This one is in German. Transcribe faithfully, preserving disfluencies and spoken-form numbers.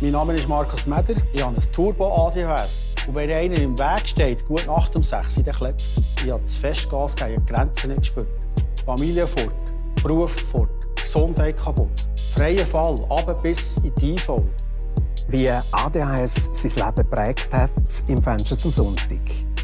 Mein Name ist Markus Meder, ich habe ein Turbo-A D H S. Und wenn einer im Weg steht, gut nach dem sechs, dann klebt es. Ich habe zu fest Gas gegeben, die Grenzen nicht gespürt. Familie fort, Beruf fort, Gesundheit kaputt. Freier Fall, runter bis in die I V. Wie A D H S sein Leben geprägt hat, im Fenster zum Sonntag.